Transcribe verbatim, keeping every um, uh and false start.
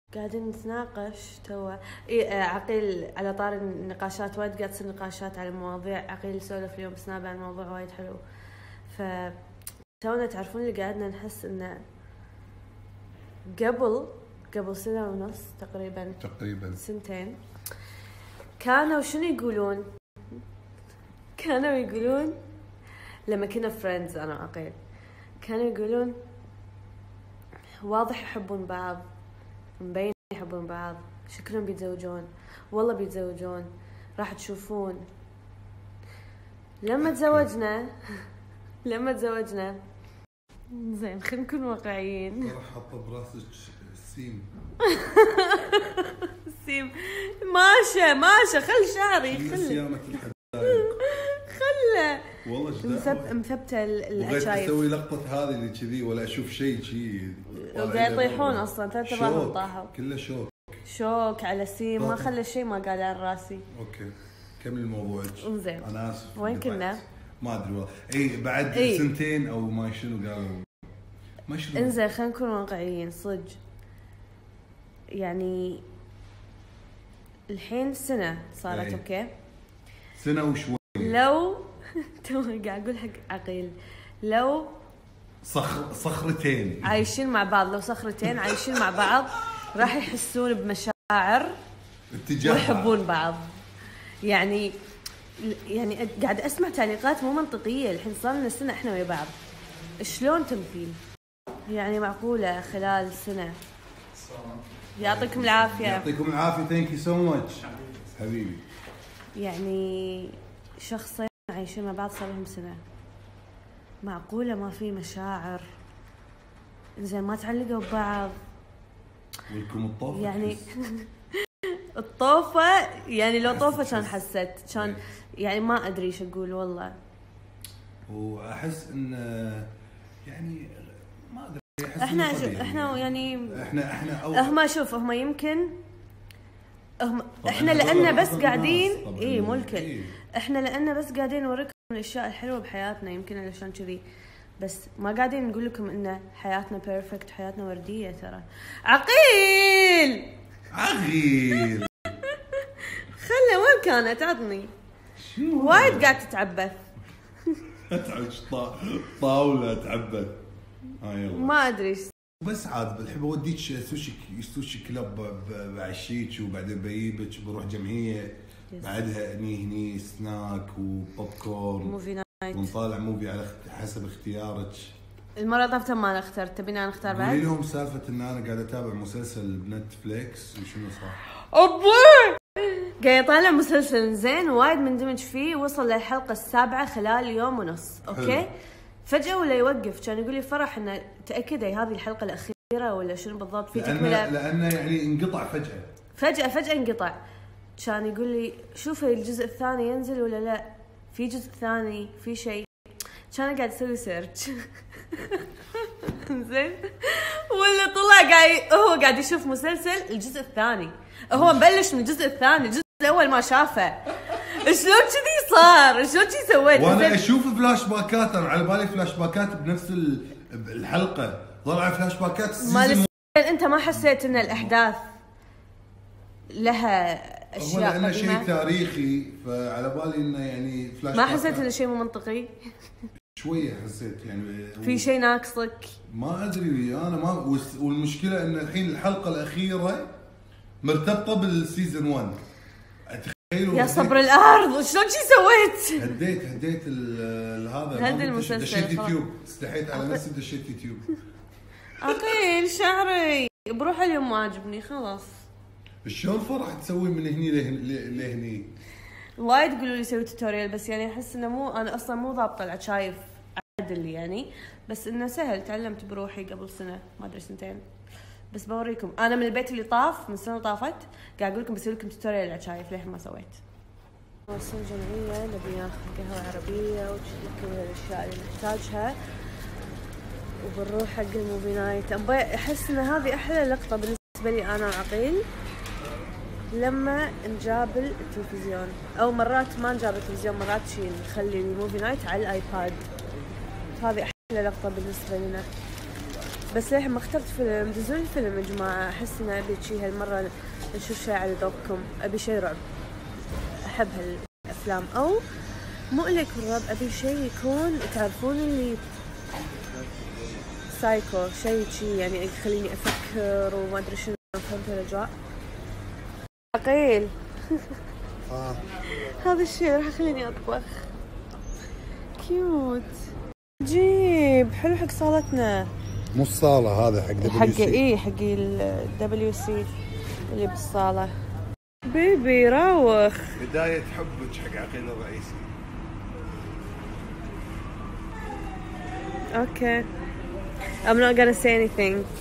قاعدين نتناقش توا إيه عقيل على طار النقاشات، وايد قاعد تصير نقاشات على مواضيع. عقيل سولف اليوم بسناب عن موضوع وايد حلو، ف تونا تعرفون اللي قاعدنا نحس انه قبل قبل سنة ونص تقريبا تقريبا سنتين كانوا شنو يقولون؟ كانوا يقولون لما كنا فريندز انا وعقيل، كانوا يقولون واضح يحبون بعض، مبين يحبون بعض، شكلهم بيتزوجون، والله بيتزوجون، راح تشوفون. لما تزوجنا لما تزوجنا زين خلينا نكون واقعيين. راح حاطه براسك السيم السيم ماشى ماشى خل شعري خل سيامة الحدايق خله والله مثبت مثبته العشايف. وغير اسوي لقطه هذه اللي كذي ولا اشوف شيء شيء وقاعد يطيحون اصلا ثلاث ارباعهم طاحوا كله شوك شوك على سيم ما خلى شيء ما قال عن راسي. اوكي كمل الموضوع. انزين انا اسف وين كنا؟ ما ادري والله. اي بعد أي. سنتين او ما شنو قالوا ما شنو. انزين خلينا نكون واقعيين صدق، يعني الحين سنه صارت. أي. اوكي سنه وشوي. لو تو قاعد اقول حق عقيل لو صخر صخرتين عايشين مع بعض، لو صخرتين عايشين مع بعض راح يحسون بمشاعر اتجاه ويحبون بعض. يعني يعني قاعد اسمع تعليقات مو منطقيه. الحين صار لنا سنه احنا ويا بعض، شلون تمثيل؟ يعني معقوله خلال سنه؟ يعطيكم العافيه. يعطيكم العافيه. ثانك يو سو ماتش حبيبي. يعني شخصين عايشين مع بعض صار لهم سنه، معقوله ما في مشاعر؟ زين ما تعلقوا ببعض؟ ولكم الطوفه يعني الطوفه يعني لو طوفه كان حسيت كان يعني ما ادري ايش اقول والله. واحس ان يعني ما ادري احنا احنا يعني احنا احنا هم شوف هم يمكن هم احنا لان بس قاعدين اي ممكن إيه. احنا لان بس قاعدين نوريكم الاشياء الحلوه بحياتنا، يمكن علشان كذي، بس ما قاعدين نقول لكم ان حياتنا بيرفكت، حياتنا ورديه. ترى عقيل عقيل خله وين كانت عطني وايد قاعد تتعبث اتعش طاوله تعبث. ها يلا ما ادري بس عاد بحب اوديك سوشي سوشي كلاب بعشيك وبعدين بجيبك بروح جمعيه بعدها هني هني سناك وبوب كورن موفي نايت ونطالع موفي على حسب اختيارك. المره طافت ما انا اخترت، تبينا نختار بعد؟ قولي لهم سالفه ان انا قاعد اتابع مسلسل بنتفليكس وشنو صح. ابوي قاعد يطالع مسلسل زين وايد مندمج فيه، وصل للحلقه السابعه خلال يوم ونص. اوكي حلو. فجاه ولا يوقف، كان يقول لي فرح انه تاكدي هذه الحلقه الاخيره ولا شنو بالضبط في تكمله؟ لانه يعني انقطع فجاه فجاه فجاه انقطع. كان يقول لي شوفي الجزء الثاني ينزل ولا لا، في جزء ثاني في شيء. كان قاعد يسوي سيرش زين ولا طلع قاعد هو قاعد يشوف مسلسل الجزء الثاني، هو مبلش من الجزء الثاني، الجزء الاول ما شافه. شلون كذي صار؟ شلون كذي سويت؟ وانا اشوف فلاش باكات، انا على بالي فلاش باكات بنفس الحلقه، طلع فلاش باكات ما انت ما حسيت ان الاحداث لها اشياء قديمه؟ شيء تاريخي، فعلى بالي انه يعني فلاش ما حسيت انه شيء مو منطقي؟ شويه حسيت يعني في شيء ناقصك. ما ادري انا ما. والمشكله ان الحين الحلقه الاخيره مرتبطه بالسيزون واحد. تخيلوا يا صبر الارض شلون شي سويت؟ هديت هديت هذا هدي المسلسل، دشيت يوتيوب، استحيت على نفسي دشيت يوتيوب. عقيل شعري بروح اليوم ما عجبني خلاص. شلون فرح تسوي من هني لهني؟ وايد يقولوا لي سوي توتوريال، بس يعني احس انه مو انا اصلا مو ضابطه العشايف عدل يعني، بس انه سهل. تعلمت بروحي قبل سنه ما ادري سنتين، بس بوريكم. انا من البيت اللي طاف من سنه طافت قاعد اقول لكم بسوي لكم توتوريال العشايف ليه ما سويت. وصلنا جمعيه نبي ناخذ قهوه عربيه وكل الاشياء اللي نحتاجها وبنروح حق الموفي نايت. ابي احس ان هذه احلى لقطه بالنسبه لي انا وعقيل لما نجابل التلفزيون، او مرات ما نجابل التلفزيون، مرات شي نخلي الموفي نايت على الايباد. هذه احلى لقطه بالنسبه لنا. بس ليه ما اخترت فيلم؟ دزوا لي فيلم يا جماعة، أحس إن أبي شيء هالمرة نشوف شيء على ذوقكم. أبي شيء رعب، أحب هالأفلام، أو مو إلك الرعب، أبي شيء يكون تعرفون اللي سايكو، شيء شيء يعني يخليني أفكر وما أدري شنو. فهمت الأجواء؟ عقيل. آه. هذا الشيء راح يخليني أطبخ. كيوت، جيب حلو حق صالتنا. مو الصالة هذا حق دبليو سي. حق إيه حق الدبليو سي اللي بالصالة. بيبي راوخ. بداية حبك حق عقيل الرئيسي. Okay. I'm not gonna say anything.